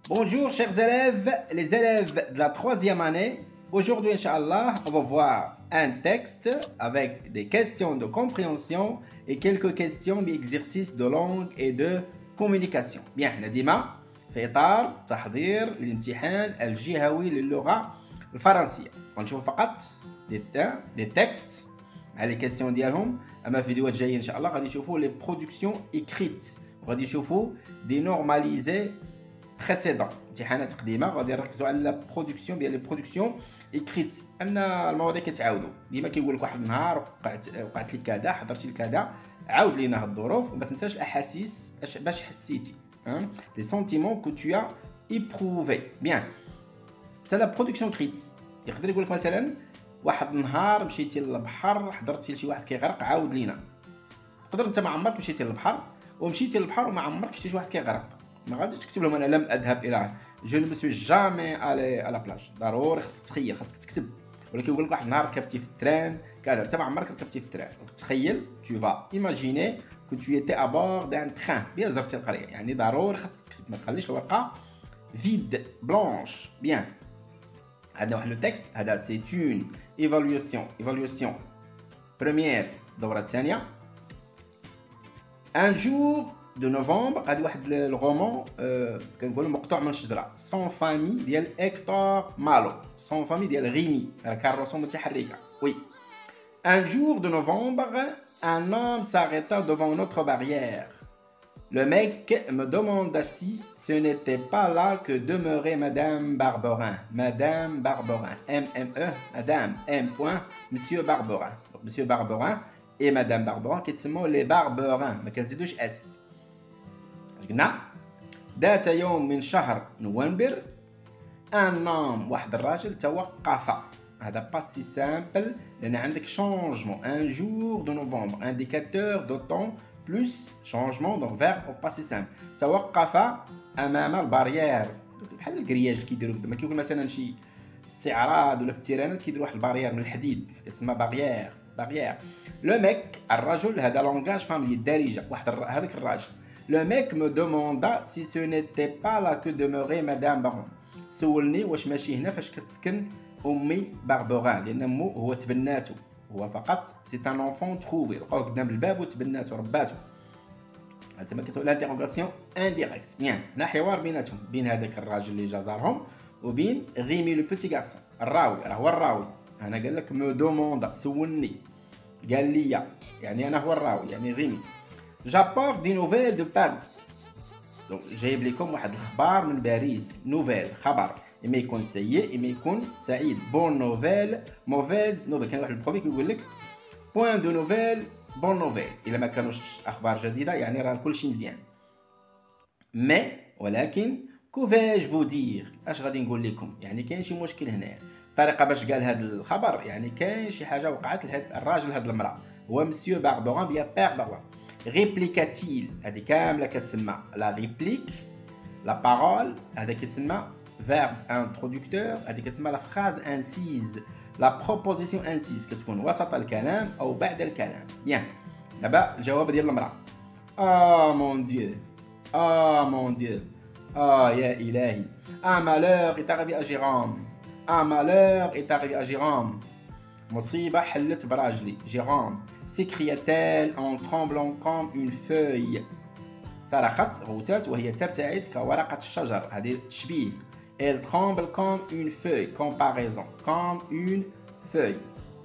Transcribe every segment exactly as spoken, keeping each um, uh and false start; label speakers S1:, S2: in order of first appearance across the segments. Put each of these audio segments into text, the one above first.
S1: Bonjour chers élèves, les élèves de la troisième année. Aujourd'hui, Inch'Allah, on va voir un texte avec des questions de compréhension et quelques questions d'exercices de langue et de communication. Bien, احنا ديما في إطار تحضير الامتحان الجهوي للغة الفرنسية. ونشوف فقط دي دي تكست مع لي كيستيون ديالهم. اما الفيديوهات الجايه ان شاء الله غادي نشوفوا لي برودكسيون ايكريت وغادي نشوفوا دي نورماليزي بريسيدون. امتحانات قديمه غادي نركزوا على لا برودكسيون ديال لي برودكسيون ايكريت، ان المواضيع كيتعاودوا ديما. كيقول لك واحد النهار وقعت وقعت لك كذا، حضرتي لكذا، عاود لينا هاد الظروف وما تنساش الاحاسيس باش حسيتي، لي سونتيمون كو تو ا ايبروفي. بيان سا لا برودكسيون كريت يقدر يقول لك مثلا واحد النهار مشيتي للبحر، حضرتي لشي واحد كيغرق، عاود لينا. تقدر انت ما عمرك مشيتي للبحر ومشيتي للبحر وما عمرك شتي شي واحد كيغرق، ما غاديش تكتب لهم انا لم اذهب الى جو نو سوي جامي الي على بلاج. ضروري خاصك تخيل، خاصك تكتب. ولكن يقول لك واحد النهار ركبتي في التران كذا، انت ما عمرك ركبتي في التران. تخيل tu vas imaginer que tu étais à bord d'un train. بيان زرتي القريه، يعني ضروري خاصك تكتب، ما تخليش الورقه فيد بلانش. بيان هذا واحد لو تكست، هذا سي اون ايفالواسيون ايفالواسيون بروميير الدوره الثانيه. ان جور دو نوفمبر، غادي واحد الرومون أه كنقولوا مقطوع من الشجره، سون فامي ديال هيكتور مالو، سون فامي ديال غيمي، راه كان رسوم متحركه. وي un jour de novembre, un homme s'arrêta devant notre barrière. Le mec me demanda si ce n'était pas là que demeurait Madame Barberin. Madame Barberin. M M E, Madame. M. Monsieur Barberin. Donc, Monsieur Barberin et Madame Barberin qui sont les Barberins. ما كنزيدوش اس. قلنا ذات يوم من شهر نوفمبر un homme، واحد الراجل، توقف. هذا باسي سامبل لان عندك شونجمون. ان جور دو نوفمبر انديكاتور دو طون بلس شونجمون دونك فيرب او باسي سامبل. توقف امام الباريير، بحال الكرياج اللي كيديروا لما كيقول مثلا شي استعراض ولا في التيرانات كيديروا واحد الباريير من الحديد كتسمى باريير. باريير لو ميك الرجل، هذا لونغاج فاميلي الدارجه، واحد هذاك الراجل. لو ميك مو دوموندا سي سو نيتي با لا كو دوموري مدام بارون. سولني واش ماشي هنا فاش كتسكن امي باربران، لان مو هو تبناتو، هو فقط سي ان انفون تروفي، لقاو قدام الباب وتبناتو رباتو. هذا ما كتقول لانتيغاسيون انديريكت. بيان هنا حوار بيناتهم، بين هذاك الراجل اللي جا زارهم وبين غيمي لو بوتي غارسون الراوي. راه هو الراوي. انا قال لك مو دوموندا، سولني، قال لي، يعني انا هو الراوي، يعني غيمي. جابور دي نوفيل دو باريس، دونك جايب لكم واحد الخبار من باريس. نوفيل خبر، اما يكون سيء اما يكون سعيد. بون نوفيل، موفيز نوفيل. كان واحد البروفي كيقول لك بوين دو نوفيل بون نوفيل، الا ما كانوش اخبار جديده يعني راه كلشي مزيان. مي ولكن كوفاج فو دير، اش غادي نقول لكم، يعني كاين شي مشكل هنايا. الطريقه باش قال هذا الخبر يعني كاين شي حاجه وقعت لهاد الراجل، هاد المراه هو مسيو باربران بيا بير باربران. ريبليكاتيل، هذه كامله كتسمى لا ريبليك. لا بارول هذا كيتسمى verbe introducteur، هذه كتسمى لا phrase incise. لا proposition incise كتكون وسط الكلام او بعد الكلام. بيان دابا الجواب ديال المراه. اه مون ديو، اه مون ديو، اه يا الهي. un malheur est arrivé à Jérôme. un malheur est arrivé à Jérôme. مصيبه حلت براجلي. جيروم s'écria-t-elle en tremblant comme une feuille. صرخت، غوتات وهي ترتعد كورقه الشجر. هذه تشبيه. Elle tremble comme une feuille. Comparaison. Comme une feuille.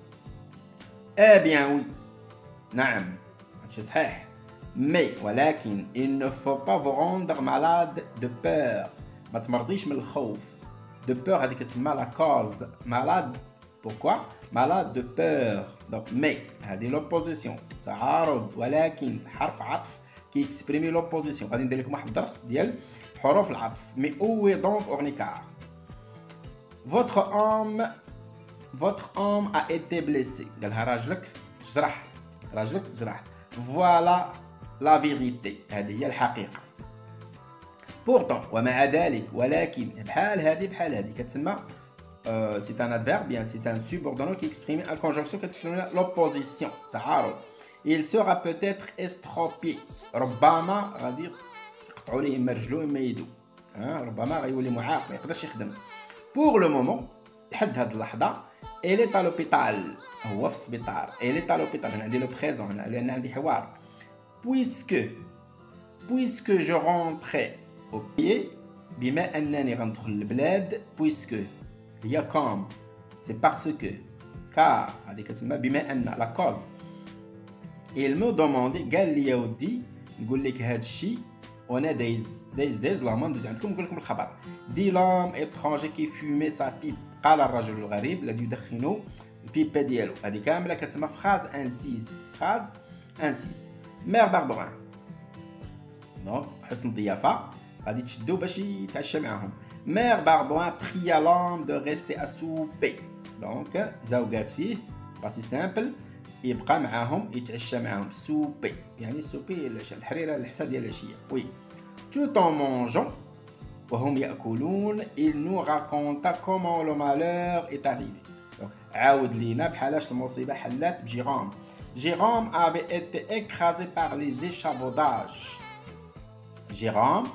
S1: Eh bien oui. نعم. هادشي صحيح. Mais ولكن il ne faut pas vous rendre malade de peur. ما تمرضيش من الخوف. De peur هذه كتسمى la cause. Malade. Pourquoi? Malade de peur. Donc mais هذه l'opposition. تعارض، ولكن حرف عطف كيكسبريمي l'opposition. غادي ندير لكم واحد الدرس ديال حروف العطف. Mais où est donc Ornicar? Votre homme, votre homme a été blessé. قالها راجلك جرح، راجلك جرح. Voilà la vérité. هذه هي الحقيقة. Pourtant ومع ذلك، ولكن بحال هذه بحال هذه كتسمى euh, c'est un adverbe, bien c'est un subordonné qui exprime une conjonction qui exprime l'opposition. تعارض. Il sera peut-être estropié. ربما غادي يقطعوا ليه اما رجلو اما يدو. ها ربما غيولي معاق ما يقدرش يخدم. بور لو مومون لحد هاد اللحظه الي تا لوبيتال، هو في السبيطار. الي تا لوبيتال، هنا عندي لو بريزون هنا لان عندي حوار. بويسكو بويسكو جو رونتري او بيي، بما انني غندخل للبلاد. بويسكو هي كوم سي باسكو، كار هذه كتسمى بما ان لا كوز. il me demandait قال لي يا ودي نقول لك هذا الشيء وانا دايز دايز دايز لا ندوز عندكم نقول لكم الخبر. دي لام اترونجي كي فيمي سا بيب، قال الرجل الغريب الذي يدخن البيبه ديالو. هذه كامله كتسمى فراز انسيز، فراز انسيز. مير باربران دونك حسن الضيافه غادي تشدو باش يتعشى معاهم. مير باربران بريا لام دو ريستي ا سوبي، دونك زوجات فيه باسي سامبل يبقى معاهم يتعشى معاهم. سوبي يعني سوبي الحريره الحسا ديال العشيه. وي tout en mangeant وهم ياكلون il nous raconta comment le malheur est arrivé. عاود لينا بحالاش المصيبه حلات بجيروم. جيروم avait été écrasé par les échafaudages. جيروم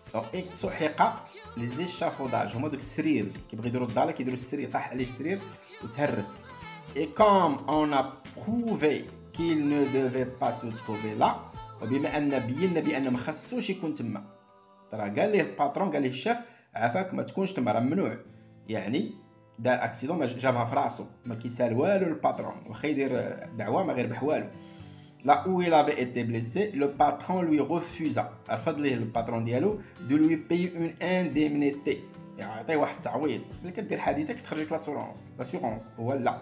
S1: سحق les échafaudages، هما دوك السرير كيبغيو يديروا الدار كيديروا السرير، طاح عليه السرير وتهرس. Et comme on a prouvé qu'il ne devait pas se trouver là، وبما ان بينا بان ما خصوش يكون تما، ترى قال ليه الباترون قال ليه الشاف عافاك ما تكونش تما راه ممنوع، يعني دار اكسيدون ما جابها في راسو، ما كيسال والو الباترون واخا يدير دعوه ما غير بحوالو. Là où il avait été blessé, le patron lui refusa، رفض ليه الباترون ديالو de lui payer une indemnité، يعطيه واحد التعويض. ملي كدير حادثه كتخرجك لاسورونس، لاسورونس هو لا.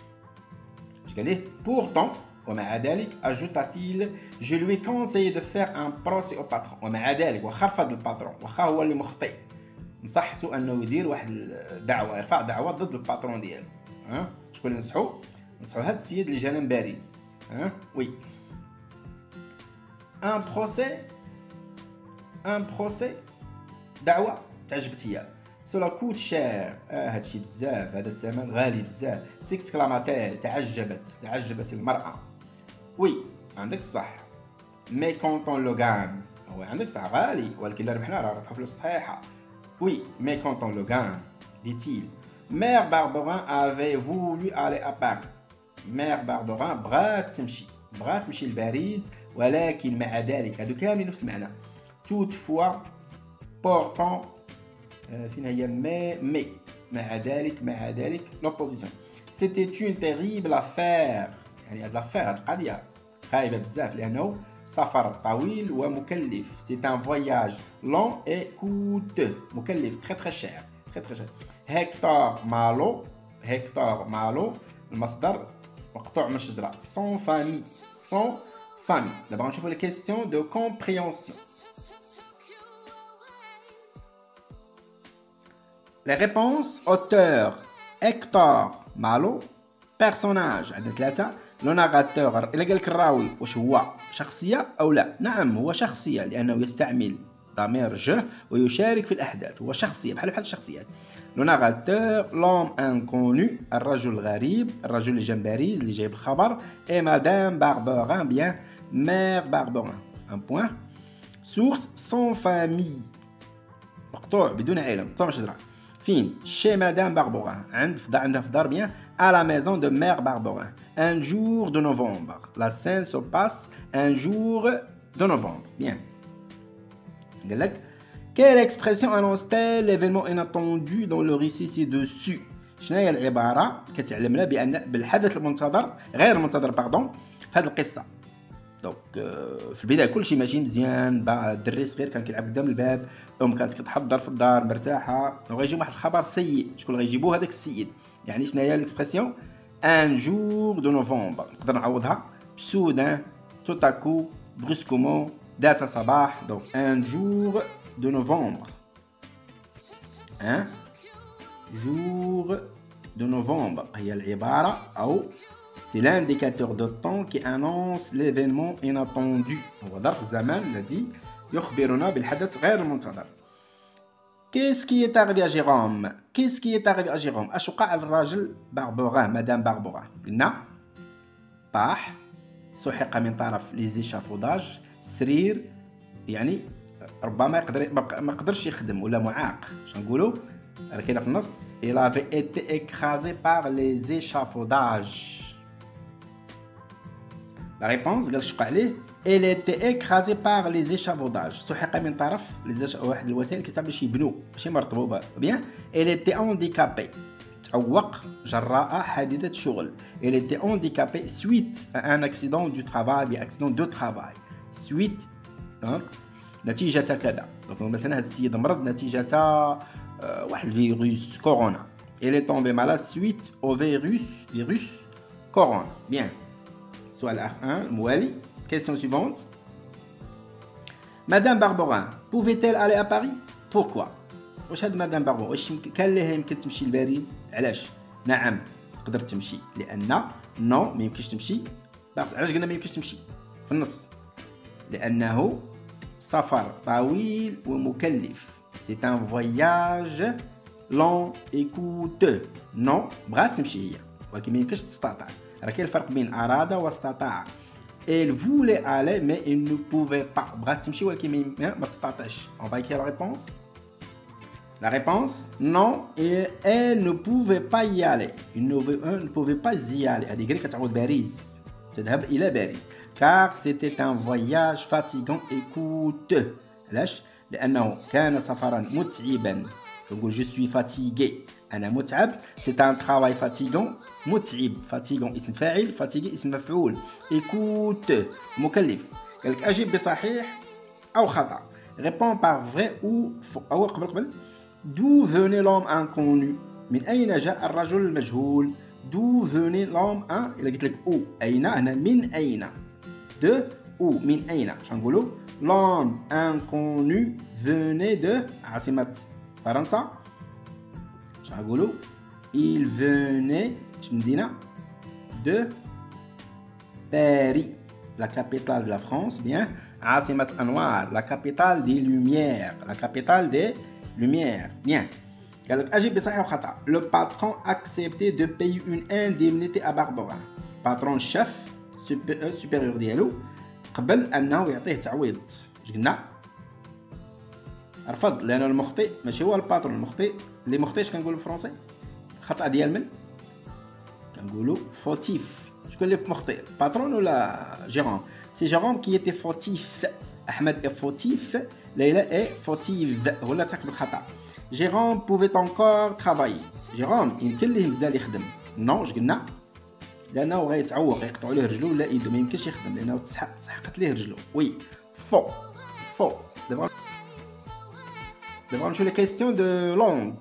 S1: اش قال ليه؟ pourtant ومع ذلك ajouta-t-il je lui ai conseillé de faire un procès au patron، ومع ذلك واخا رفض الباترون واخا هو اللي مخطئ نصحته انه يدير واحد الدعوه، يرفع دعوه ضد الباترون ديالو. ها شكون اللي نصحو؟ نصحو هذا السيد اللي جانا من باريس. ها وي ان بروسي ان بروسي دعوه تعجبت هي. سولا كوت شير، اه هادشي بزاف، هذا الثمن غالي بزاف. سيكسكلاماتيل تعجبت، تعجبت المرأة. وي عندك الصح. مي كونطون لو غان، هو عندك صح غالي ولكن لا ربحنا راه ربحوا فلوس صحيحة. وي مي كونطون لو غان ديتيل. مير باربران افي فولو الي ا باري، مير باربران بغات تمشي، بغات تمشي لباريس، ولكن مع ذلك هادو كاملين نفس المعنى. توت فوا بورتون فين هي مي مي مع ذلك مع ذلك لوبوزيسيون. سيتي اون تيريبل افير، يعني هاد لافير هاد القضيه خايبه بزاف لانه سفر طويل ومكلف. سي ان فواياج لون اي كوتو، مكلف تري تري شير تري تري شير. هكتور مالو، هكتور مالو المصدر مقطوع من الشجره. سون فامي، سون فامي. دابا غنشوفو لي كيستيون دو كومبريهنسيون. Les réponses: auteur Hector Malo، personnage عندنا ثلاثة. لو ناراتور إلا قالك الراوي واش هو شخصية أو لا، نعم هو شخصية لأنه يستعمل ضمير جه ويشارك في الأحداث، هو شخصية بحال بحال الشخصيات. لو ناراتور لوم انكونو، الرجل الغريب، الرجل اللي جا من باريس اللي جايب الخبر. اي مدام باربران، بيان مير باربران. ان بوان. سورس سون فامي، مقطوع بدون عائلة، مقطوع من شجرة. فين؟ chez Madame Barberin، عند في دار عندها في دار bien à la maison de Mère Barberin. Un jour de novembre. La scène se passe un jour de novembre. Bien. قال لك quelle expression annonce-t-elle l'événement inattendu dans le récit ci-dessus؟ شنو هي العبارة كتعلمنا بأن بالحدث المنتظر غير المنتظر باردون في هذه القصة. دونك في البدايه كلشي ماشي مزيان، الدري صغير كان كيلعب قدام الباب، ام كانت كتحضر في الدار مرتاحه، وغيجي واحد الخبر سيء. شكون غيجيبوه؟ هذاك السيد. يعني شنو هي الاكسبرسيون؟ ان جور دو نوفمبر، نقدر نعوضها سودان، توتاكو، برسكومون، ذات صباح. دونك ان جور دو نوفمبر، ان جور دو نوفمبر هي العباره او c'est l'indicateur de temps qui annonce l'événement inattendu. هو ظرف الزمان الذي يخبرنا بالحدث غير المنتظر. Qu'est-ce qui est arrivé à Jérôme? Qu'est-ce qui est arrivé à Jérôme? اش وقع للراجل باربوران، مدام باربوران؟ قلنا طاح، سحق من طرف لي زيشافوداج، سرير يعني ربما يقدر ما قدرش يخدم ولا معاق اش نقولوا راه كاينه في النص il avait été écrasé par les échafaudages. La réponse قال شق عليه il était écrasé par les échafaudages سحق من طرف واحد الوسائل كيتعمل باش يبنوا ماشي مرطوبه بيان il était handicapé تعوق جراء حادثة شغل. il était handicapé suite à un accident du travail bien accident de travail suite hein نتيجة كذا. دونك مثلا هذا السيد مرض نتيجة واحد الفيروس كورونا. il est tombé malade suite au virus virus كورونا. bien سؤال واحد الموالي. question suivante. Madame Barberin pouvait-elle aller à Paris? pourquoi? واش هاد مدام باربون واش كان لها يمكن تمشي لباريس؟ علاش؟ نعم تقدر تمشي لان نو ما يمكنش تمشي. بس علاش قلنا ما يمكنش تمشي في النص؟ لانه سفر طويل ومكلف. سي ان فواياج لون اي كوتو. نو بغات تمشي هي ولكن ما يمكنش تستطيع. راه كاين الفرق بين اراد واستطاع. Elle voulait aller mais il ne pouvait pas. بغات تمشي ولكن ما تستطيعش. on va écrire la réponse. La réponse, non, et elle ne pouvait pas y aller. Elle ne, ne pouvait pas y aller. Elle dit que Paris. تذهب إلى باريس. Car c'était un voyage fatigant et coûteux. علاش؟ لأنه كان سفرا متعبا. نقول je suis fatigué. أنا متعب. C'est un travail fatigant. متعب. fatigant اسم فاعل. fatigué اسم مفعول. et coûteux مكلف. قال لك أجب بصحيح أو خطأ. Réponds par vrai ou faux. أو قبل قبل. D'où venait l'homme inconnu? من أين جاء الرجل المجهول؟ D'où venait l'homme un? إلا قلت لك أو أين هنا من أين؟ De أو من أين؟ شنو نقولوا؟ L'homme inconnu venait de عاصمة فرنسا. شنو نقولوا؟ Il venait من مدينة de Paris, la capitale de la France. Bien. عاصمة الأنوار, la capitale des lumières, la capitale des lumière. Bien. أجب بصحيح وخطأ. Le patron acceptait de payer une indemnité à Barberin. patron chef supérieur ديالو قبل أنه يعطيه تعويض. اش قلنا؟ رفض لأن المخطئ ماشي هو الباترون. المخطئ اللي مخطئ اش كنقولوا بالفرنسي؟ خطأ ديال من؟ كنقولوا فوتيف. شكون اللي مخطئ؟ باترون ولا جيرون؟ سي جيرون كي ايتي فوتيف. أحمد est fautif. Leila est fautive. هو اللي ارتكب الخطأ. Jérôme pouvait encore travailler. Jérôme يمكن ليه مازال يخدم. نو اش قلنا؟ لأنه غيتعوق يقطعوا ليه رجلو ولا يدو ما يمكنش يخدم لأنه تسحق تسحقت ليه رجلو. وي فو فو. دابا دابا نمشيو لي كيستيون دو لونغ.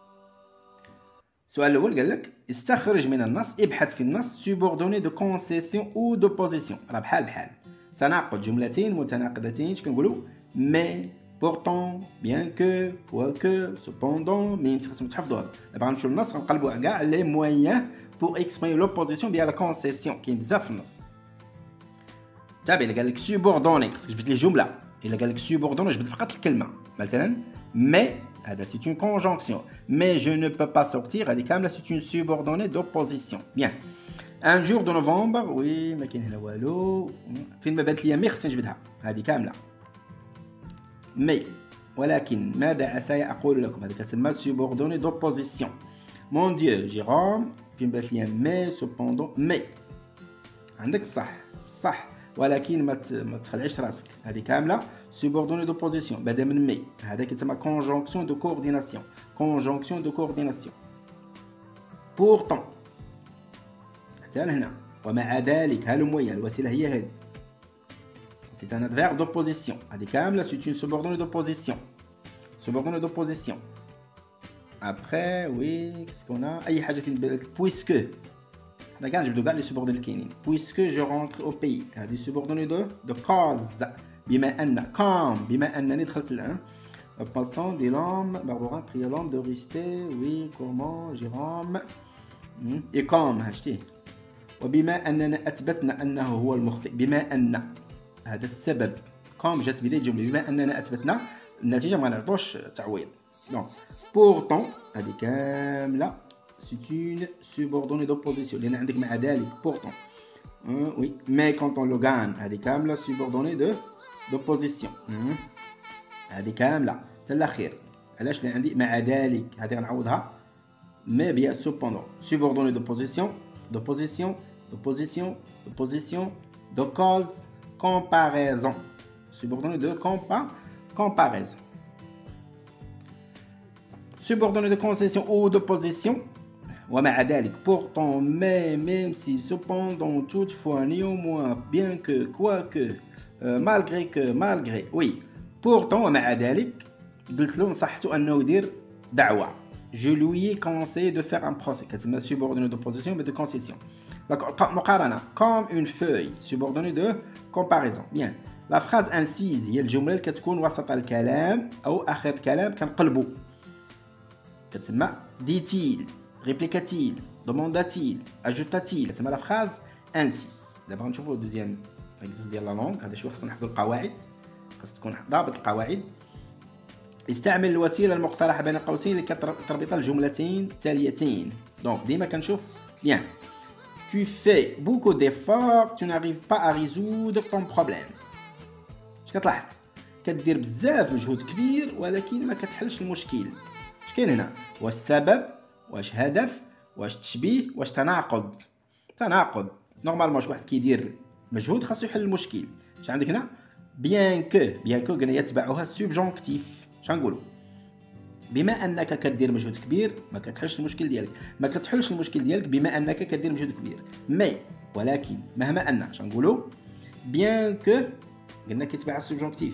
S1: السؤال الأول قال لك استخرج من النص ابحث في النص سوبوردوني دو كونسيسيون أو دو بوزيسيون. راه بحال بحال تناقض جملتين متناقضتين. اش كنقولوا؟ mais, pourtant, bien que, quoique, cependant, mais خاصكم تحفظوا هذا. دابا غنمشيو للنص غنقلبوا على كاع لي مويان بور اكسبريمي لوبوزيسيون ديال لا كونسيسيون. كاين بزاف في النص. تابع الا قال لك سوبوردوني خاصك تجبد ليه جمله. الا قال لك سوبوردوني جبد فقط الكلمه. مثلا mais هذا سي اون كونجونكسيون. mais je ne peux pas sortir هذه كامله سي اون سوبوردوني دوبوزيسيون. bien. un jour de novembre. وي ما كاين هنا والو. فين ما بانت ليا مي خصني نجبدها هذه كامله. mais ولكن ماذا عساي أقول لكم؟ هذا كتسمى subordonné d'opposition. mon dieu جيروم فين بات ليا mais cependant mais عندك صح صح ولكن ما ما تخلعش راسك. هذه كامله subordonné d'opposition بعدا من mais. هذا كيتسمى conjonction de coordination. conjonction de coordination. pourtant حتى لهنا ومع ذلك هالمويه الوسيله هي هذه. C'est un adverbe d'opposition. هذه كاملة c'est une subordonnée d'opposition. Subordonnée d'opposition. Après, oui, qu'est-ce qu'on a? أي حاجة في بالك puisque. حنا كاع نجبدو كاع لي subordonnées اللي كاينين. Puisque je rentre au pays. هذه subordonnée de de cause. بما أن comme بما أنني دخلت الآن. Passant des lames, Barberin prit l'homme de rester. Oui, comment, Jérôme. Et comme هشتي. وبما أننا أثبتنا أنه هو المخطئ. بما أن هذا السبب كوم جات بداية الجملة. بما أننا أثبتنا النتيجة ما نعطوش تعويض. دونك بورتون هذه كاملة c'est une subordonnée d'opposition لأن عندك مع ذلك بورتون. وي مي كونت اون لو غان هذه كاملة subordonnée de d'opposition. هذه كامله حتى الاخير. علاش اللي عندي مع ذلك هذه غنعوضها mais bien cependant subordonné de position de position de position de position de cause comparaison subordonné de compa comparaison subordonné de concession ou de position. ومع ذلك pourtant mais même si cependant toutefois néanmoins bien que quoique euh, malgré que malgré oui pourtant ومع ذلك قلت له نصحته انه يدير دعوه. je lui ai conseillé de faire un procès كتسمى subordonné de position mais de concession. مقارنه comme une feuille subordonnée de comparaison. bien la phrase incise هي الجمله اللي كتكون وسط الكلام او اخر الكلام كنقلبوا كتسمى dit-il répliqua-t-il demanda-t-il ajouta-t-il كتسمى la phrase incise. دابا غنشوفوا دوزيام اكزيس ديال لا لونغ. هذا شويه خصنا نحفظوا القواعد خاص تكون ضابط القواعد. استعمل الوسيله المقترحه بين قوسين لكي تربط الجملتين التاليتين. دونك ديما كنشوف bien tu fais beaucoup d'efforts tu n'arrives pas à résoudre ton problème. اش كتلاحظ كدير بزاف مجهود كبير ولكن ما كتحلش المشكل. اش كاين هنا؟ واش السبب واش هدف واش تشبيه واش تناقض؟ تناقض. نورمالمون واحد كيدير مجهود خاصو يحل المشكل. اش عندك هنا؟ بيان كو بيان كو قلنا يتبعها سوبجونكتيف. اش غنقولوا؟ بما انك كدير مجهود كبير ما كتحلش المشكل ديالك. ما كتحلش المشكل ديالك بما انك كدير مجهود كبير. مي ولكن مهما ان اش غنقولوا؟ بيان كو قلنا كيتبع السوبجونكتيف.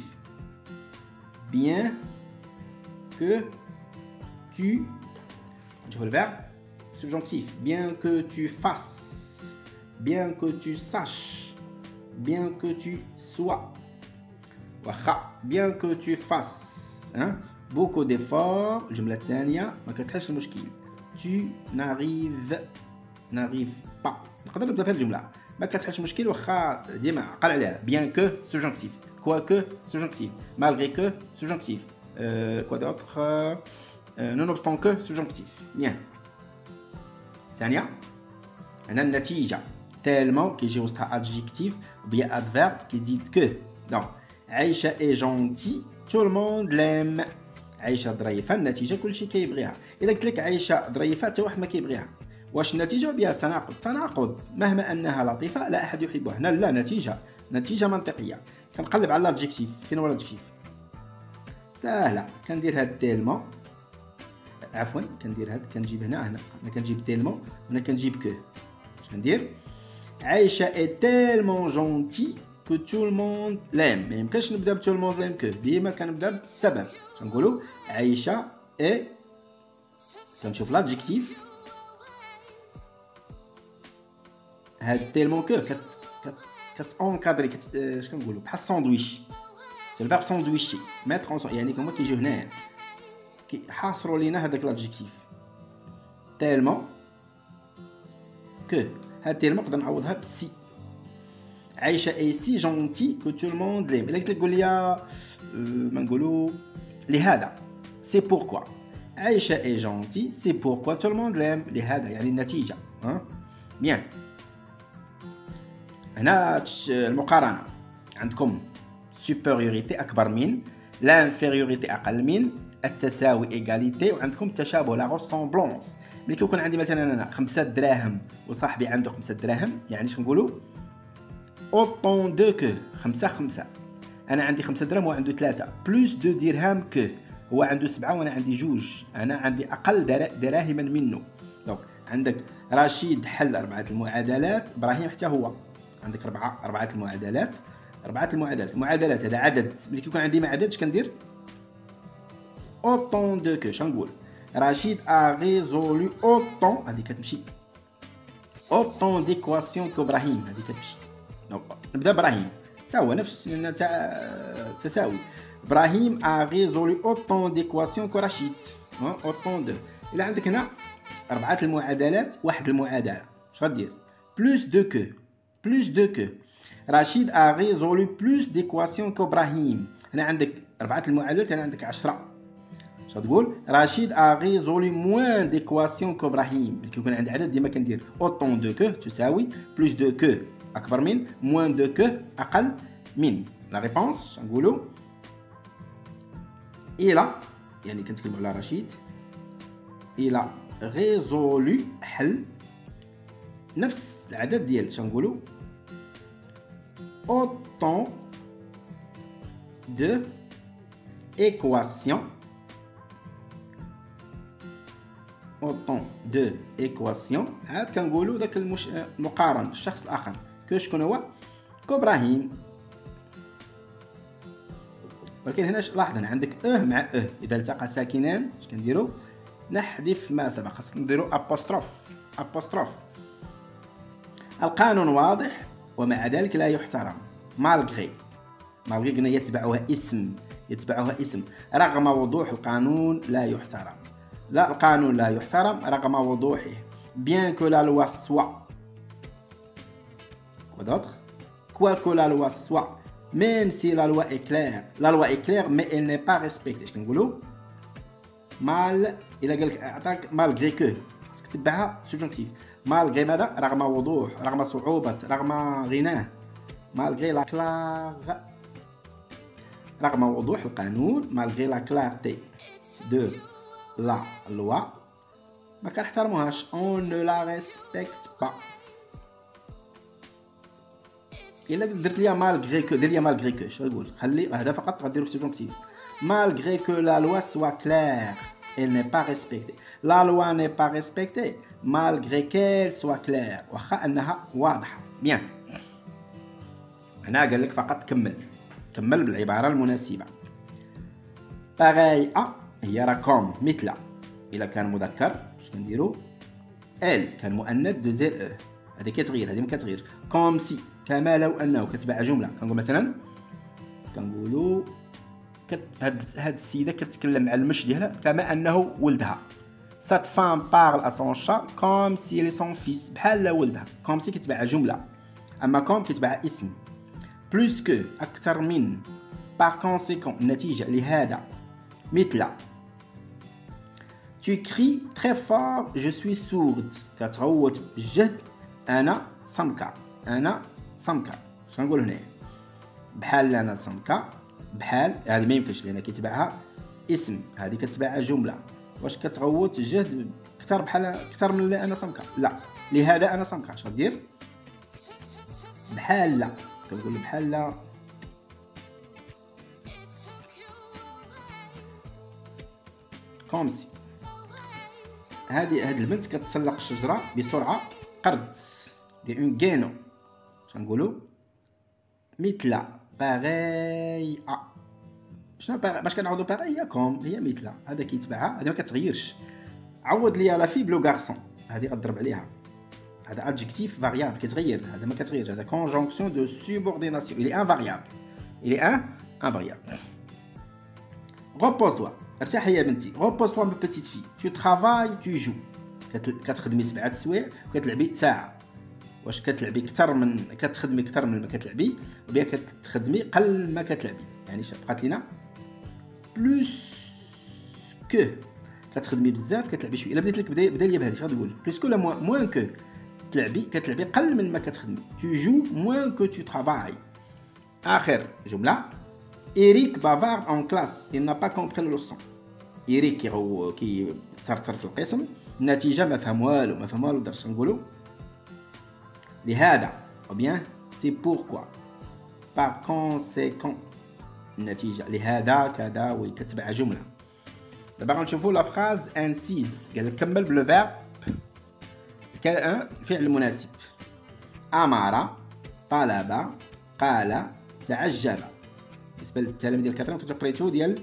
S1: بيان كو tu je veux le verbe subjonctif bien que tu fasses bien que tu saches bien que tu sois واخا bien que tu fasses hein beaucoup d'efforts. الجمله الثانيه ما كتحلش المشكل. tu n'arrives n'arrive pas نقدر نبدا بهذه الجمله ما كتحلش المشكل واخا ديما عقل عليها. bien que subjonctif quoique subjonctif malgré que subjonctif euh, quoi d'autre euh, nonobstant que subjonctif. bien ثانية هنا النتيجة tellement كيجي وسطها adjectif وبيا adverbe كيزيد que. donc عايشة est gentille tout le monde l'aime. عايشة ظريفة النتيجة كلشي كيبغيها. إلا قلت لك عايشة ظريفة حتى واحد ما كيبغيها واش النتيجة بها تناقض؟ تناقض. مهما أنها لطيفة لا أحد يحبها. هنا لا نتيجة نتيجة منطقية. كنقلب على الادجكتيف. فين هو الادجكتيف؟ سهلة كندير هاد tellement عفوا كندير هاد كنجيب هنا هنا انا كنجيب تيلمون هنا كنجيب كو. اش كندير؟ عايشه اي تيلمون جونتي كو تو الموند لام. ما يمكنش نبدا بتو الموند لام كو ديما كنبدا بالسبب. كنقولوا عايشه اي كنشوف لادجيكتيف هاد تيلمون كو كت كت كت اونكادري كت اش كنقولوا بحال ساندويتش. سي الفيرب ساندويتشي ميتر يعني كما كيجيو هنايا حاصروا لينا هذاك لادجيكتيف تيلمون كو. هاد تيلمون نقدر نعوضها بسي. عايشه اي سي جونتي كو تو الموند ليم. الا قلت لك قول لي ما نقولوا لهذا سي بوركوا. عايشه اي جونتي سي بوركوا تو الموند ليم. لهذا يعني النتيجه. ها بيان هنا المقارنه عندكم supériorité اكبر من l'infériorité اقل من التساوي ايغاليتي وعندكم التشابه لا ريسومبلونس. ملي كيكون عندي مثلا انا خمسة دراهم وصاحبي عنده خمسة دراهم يعني اش نقولوا اوطون دو كو. خمسة خمسة انا عندي خمسة دراهم وعنده ثلاثة بلوس دو درهم كو. هو عنده سبعة وانا عندي جوج. انا عندي اقل دراهما منه. دونك عندك رشيد حل اربعه المعادلات ابراهيم حتى هو عندك اربعه اربعه المعادلات اربعه المعادلات. المعادلات هذا عدد. ملي كيكون عندي ما عدد اش كندير؟ autant de que شنقول؟ رشيد a résolu autant هذه كتمشي autant d'équations كإبراهيم هذه كتمشي. دونك نبدا ابراهيم حتى هو نفس التساوي. ابراهيم a résolu autant d'équations كرشيد. autant de. الا عندك هنا اربعه المعادلات واحد المعادله اش غدير؟ plus de que plus de que رشيد a résolu plus d'équations كإبراهيم. هنا عندك اربعه المعادلات هنا عندك عشرة. اش غتقول؟ رشيد ا ريزولي موان ديكواسيون كابراهيم. ملي كيكون عندي عدد ديما كندير اوطون دو كو تساوي بلوس دو كو اكبر من موان دو كو اقل من. لا ريبونس نقولوا الى يعني كنتكلموا على رشيد، الى ريزولو حل نفس العدد ديال شنقولوا autant de équations autant de équations. عاد كنقولوا داك المش... المقارن الشخص الاخر كو شكون هو كابراهيم. ولكن هنا لاحظ هنا عندك اه مع اه، اذا التقى ساكنان اش كنديروا؟ نحذف ما سبق، خاصنا نديروا ابوستروف ابوستروف. القانون واضح ومع ذلك لا يحترم. مالغري مالغري قلنا يتبعها اسم يتبعها اسم رغم وضوح القانون لا يحترم. لا، القانون لا يحترم رغم وضوحه. bien que la loi soit quoi d'autre quoi que la loi soit même si la loi est claire la loi est claire mais elle n'est pas respectée. اش كنقولوا؟ مال الا قال لك عطاك مالغري كو خاصك تتبعها سوبجونكتيف. مالغري ماذا؟ رغم وضوح، رغم صعوبة، رغم غناه. مالغري لا كلاغ رغم وضوح القانون، مالغري لا كلارتي دو لا لوا ما كنحترموهاش. on ne la respecte pas. الا درت ليا مالغري كو دير ليا مالغري كو شنو نقول؟ خلي هذا فقط غديرو سوبجونكتيف. malgré que la loi soit claire elle n'est pas respectée. la loi n'est pas respectée malgré qu'elle soit claire واخا انها واضحه. bien هنا قال لك فقط كمل كمل بالعباره المناسبه. pareil a هي راكم مثل، الا كان مذكر اش كنديروا؟ ال كان مؤنث دو زير او، هذه كتغير هذه ما كتغير. كوم سي كما لو انه كتبع جمله. كنقول مثلا كنقولوا كت هاد هاد السيده كتكلم مع المش ديالها كما انه ولدها. سات فام بارل ا سون شا كوم سي لي سون فيس، بحال ولدها. كوم سي كتبع جمله، اما كوم كتبع اسم. بلوس كو اكثر من، بار كونسيكون النتيجه لهذا، مثل. tu cries très fort je suis sourde كتغوت بجد انا صمكه انا صمكه. شنو نقول هنا؟ بحال انا صمكه، بحال هذه ما يمكنش لان كيتبعها اسم، هذه كتبعها جمله. واش كتغوت جهد اكثر بحال اكثر من اللي انا صمكه؟ لا، لهذا انا صمكه. اش غدير؟ بحال لا كنقول بحال لا كومسي. هذه هذه البنت كتسلق الشجره بسرعه قرد لي اون غينو. شنقولوا؟ مثل باغي ا. شنو باغي؟ باش كنعوضوا باغي هي كوم، هي مثل. هذا كيتبعها، هذه ما كتغيرش. عوض ليا لا في بلو غارسون، هذه غضرب عليها. هذا ادجكتيف فاريابل كيتغير، هذا ما كتغيرش. هذا كونجونكسيون دو سوبورديناسيون، il est invariable il est un invariable. repose-toi ارتاحي يا بنتي. repose-toi ma petite fille tu travailles tu joues. كتخدمي سبعة سوايع وكتلعبي ساعه. واش كتلعبي اكثر من كتخدمي اكثر من ما كتلعبي، وبيا كتخدمي قل ما كتلعبي. يعني اش بقات لينا؟ بلوس كو كتخدمي بزاف كتلعبي شويه. الا بديت لك بدا بدا ليا بهذه اش غتقول؟ بلوس كو ولا موان كو؟ تلعبي كتلعبي قل من ما كتخدمي. tu joues moins que tu travailles. اخر جمله. إيريك بافارد en classe il n'a pas compris la leçon. إيريك كي كي ترتر في القسم، النتيجه ما فهم والو ما فهم والو درس. نقولوا لهذا ou bien c'est pourquoi par conséquent. النتيجه لهذا كذا ويكتبع جمله. دابا غنشوفوا لا فراز انسيز. قال لك كمل بلو فيرب كان فعل مناسب. امر، طلب، قال، تعجب. بالنسبه للتلاميذ ديال الكاترين كنتو قريتو ديال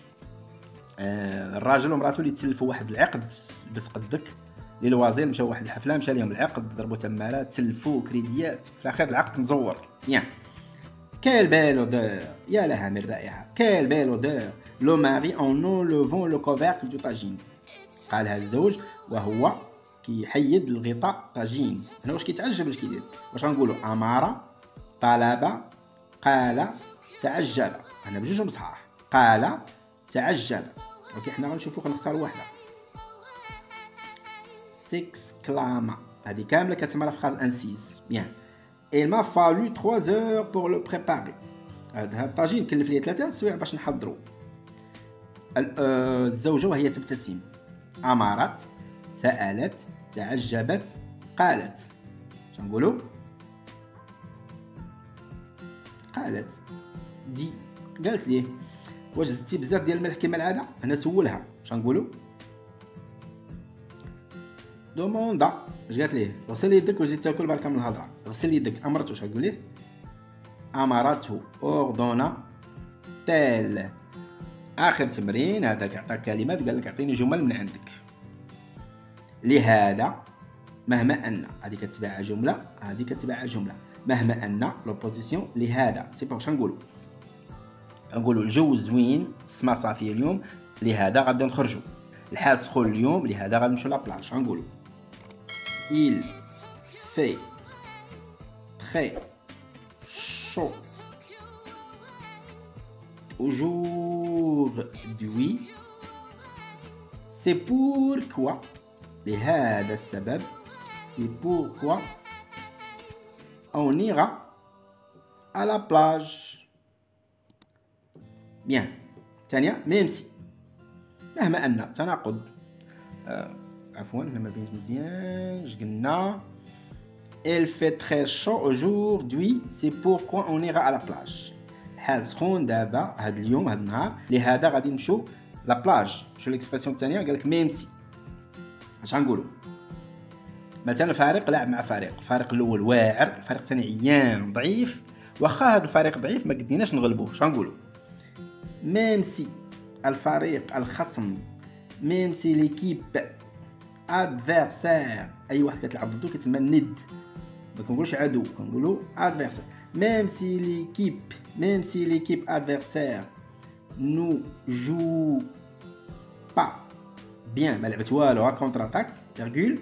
S1: آه الراجل ومراته اللي تسلفوا واحد العقد بس قدك للوازير، مشاو واحد الحفله مشى لهم العقد، ضربوا تمارات، تسلفوا كريديات، في الاخير العقد مزور. يان كيل بيل اودور، يا لها من رائحه. كيل بيل اودور لو ماري اون انلوفون لو كوفركل دو طاجين. قالها الزوج وهو كيحيد الغطاء طاجين. هنا واش كيتعجب واش كيدير؟ واش غنقولوا؟ امر، طلب، قال، تعجب. انا بجوجهم صحاح. قال، تعجب. اوكي حنا غنشوفوا غنختار واحده. سيكسكلاما هذه كامله كتسمى فراز انسيز. بيان. il m'a fallu trois heures pour le préparer. هذا الطاجين كلف لي ثلاثة سوايع باش نحضرو. الزوجة وهي تبتسم. أمرت، سألت، تعجبت، قالت. شنقولوا؟ قالت. دي قالت ليه واش زدتي بزاف ديال الملح كما العاده. هنا سولها. شنقولوا؟ دوموندا. اش قالت ليه؟ غسل يدك وجي تاكل بركه من الهضره. غسل يدك. امرته. اش غتقول ليه؟ امرته. اوردونا تال. اخر تمرين. هذا كيعطيك كلمات، قال لك اعطيني جمل من عندك. لهذا، مهما ان، هذه كتبعها جمله، هذه كتبعها جمله. مهما ان لوبوزيسيون لهذا سي بور. شنقولوا؟ نقولوا الجو زوين، السما صافيه اليوم، لهذا غادي نخرجوا. الحال سخون اليوم، لهذا غادي نمشيو لابلاج. شنقولوا؟ il fait très chaud aujourd'hui. C'est pourquoi, لهذا السبب، c'est pourquoi on ira à la plage. Bien. ثانية، même si. مهما أن، تناقض. آه. عفوا هنا ما بينش مزيان. اش قلنا؟ il fait très chaud aujourd'hui, c'est pourquoi on ira à la plage. الحال سخون دابا، هاد اليوم، هاد النهار، لهذا غادي نمشيو لا بلاج. شو الاكسبرسيون الثانيه؟ قال لك ميم سي. اش غنقولوا؟ مثلا فريق لعب مع فريق، الفريق الاول واعر، الفريق الثاني عيان ضعيف. واخا هاد الفريق ضعيف ما قديناش نغلبوه. اش غنقولوا؟ ميم سي الفريق الخصم، ميم سي ليكيب ادفيرسير، اي واحد كتلعب ضدو كتسمى ند، ما كنقولوش عدو، كنقولوا ادفيرسير. ميم سي ليكيب ميم سي ليكيب ادفيرسير نو جو با بيان، ما لعبت والو، ها كونتر اتاك فيرغول.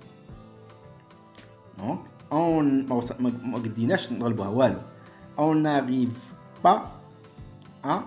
S1: دونك اون ما قديناش نغلبوها والو. اون ناريف با ا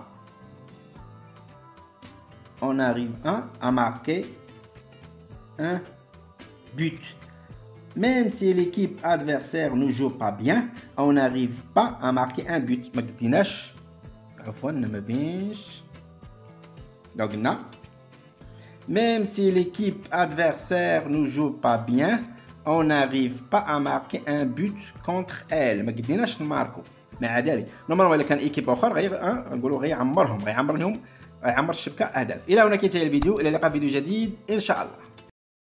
S1: on arrive hein, à marquer un but. Même si l'équipe adversaire ne joue pas bien, on n'arrive pas à marquer un but. ما قديناش عفوا ما بينش لو قلنا même si l'équipe adversaire ne joue pas bien, on n'arrive pas à marquer un but contre elle. ما قديناش نماركو. مع ذلك نورمالمون الا كان ايكيب اخر غير نقولوا غيعمرهم غيعمر لهم غيعمر الشبكه اهداف. الى هنا كينتهي الفيديو، الى اللقاء في فيديو جديد ان شاء الله.